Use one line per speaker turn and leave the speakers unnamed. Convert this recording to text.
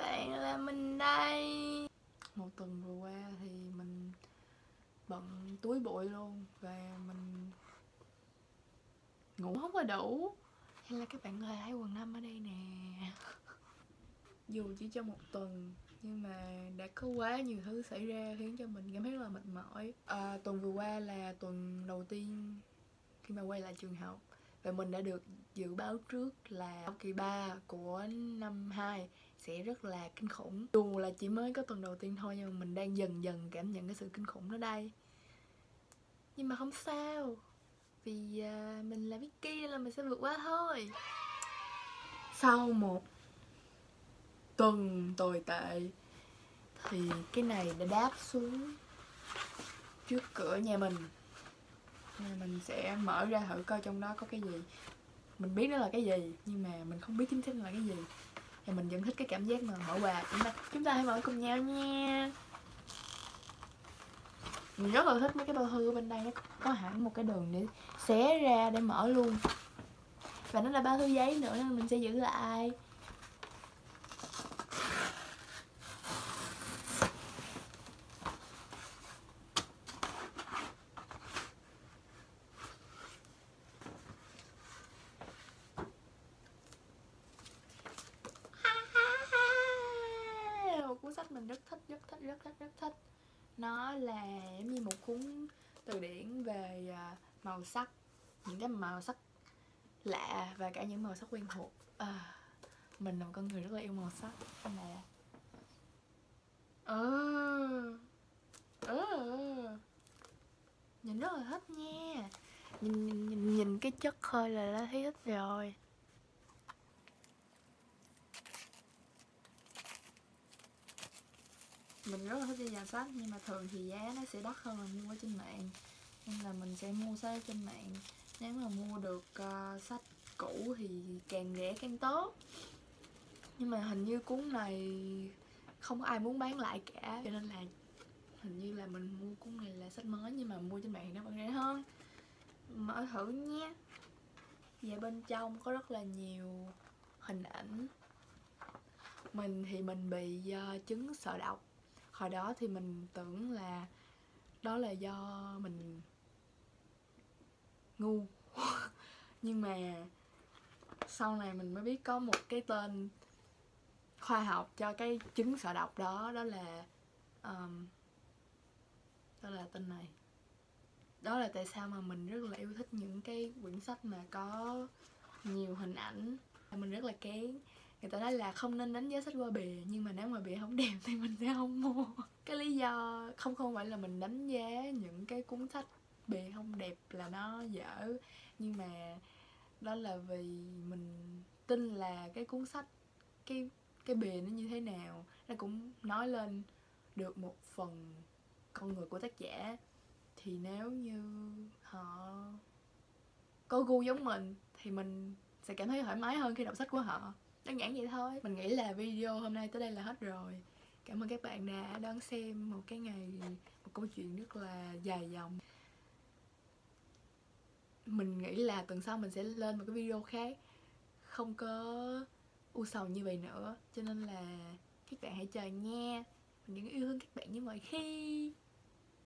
bạn, là mình đây. Một tuần vừa qua thì mình bận túi bụi luôn. Và mình ngủ không có đủ. Hay là các bạn có thể thấy quần 5 ở đây nè. Dù chỉ trong một tuần nhưng mà đã có quá nhiều thứ xảy ra khiến cho mình cảm thấy rất là mệt mỏi. Tuần vừa qua là tuần đầu tiên khi mà quay lại trường học. Và mình đã được dự báo trước là kỳ 3 của năm 2 sẽ rất là kinh khủng. Dù là chỉ mới có tuần đầu tiên thôi nhưng mà mình đang dần dần cảm nhận cái sự kinh khủng đó đây. Nhưng mà không sao, vì mình là Vicky nên là mình sẽ vượt qua thôi. Sau một tuần tồi tệ thì cái này đã đáp xuống trước cửa nhà mình. Nên mình sẽ mở ra thử coi trong đó có cái gì. Mình biết nó là cái gì nhưng mà mình không biết chính xác là cái gì. Và mình vẫn thích cái cảm giác mà mở quà. Chúng ta hãy mở cùng nhau nha. Mình rất là thích mấy cái bao thư ở bên đây. Nó có hẳn một cái đường để xé ra để mở luôn. Và nó là bao thư giấy nữa nên mình sẽ giữ lại. Một cuốn sách mình rất thích. Nó là giống như một cuốn từ điển về màu sắc. Những cái màu sắc lạ và cả những màu sắc quen thuộc. Mình là một con người rất là yêu màu sắc. Nên là nhìn rất là thích nha. Nhìn cái chất khơi là đã thấy thích rồi. Mình rất là thích đi nhà sách nhưng mà thường thì giá nó sẽ đắt hơn là mua ở trên mạng. Nên là mình sẽ mua sách ở trên mạng. Nếu mà mua được sách cũ thì càng rẻ càng tốt. Nhưng mà hình như cuốn này không có ai muốn bán lại cả, cho nên là hình như là mình mua cuốn này là sách mới nhưng mà mua trên mạng nó vẫn rẻ hơn. Mở thử nhé. Và bên trong có rất là nhiều hình ảnh. Mình thì mình bị chứng sợ độc. Hồi đó thì mình tưởng là đó là do mình ngu. Nhưng mà sau này mình mới biết có một cái tên khoa học cho cái chứng sợ độc đó. Đó là tên này. Đó là tại sao mà mình rất là yêu thích những cái quyển sách mà có nhiều hình ảnh. Mình rất là kén. Người ta nói là không nên đánh giá sách qua bìa, nhưng mà nếu mà bìa không đẹp thì mình sẽ không mua. Cái lý do không phải là mình đánh giá những cái cuốn sách bìa không đẹp là nó dở, nhưng mà đó là vì mình tin là cái cuốn sách, cái bìa nó như thế nào nó cũng nói lên được một phần con người của tác giả. Thì nếu như họ có gu giống mình thì mình sẽ cảm thấy thoải mái hơn khi đọc sách của họ. Đơn giản vậy thôi. Mình nghĩ là video hôm nay tới đây là hết rồi. Cảm ơn các bạn đã đón xem một câu chuyện rất là dài dòng. Mình nghĩ là tuần sau mình sẽ lên một cái video khác không có u sầu như vậy nữa. Cho nên là các bạn hãy chờ nha. Mình vẫn yêu thương các bạn như mọi khi.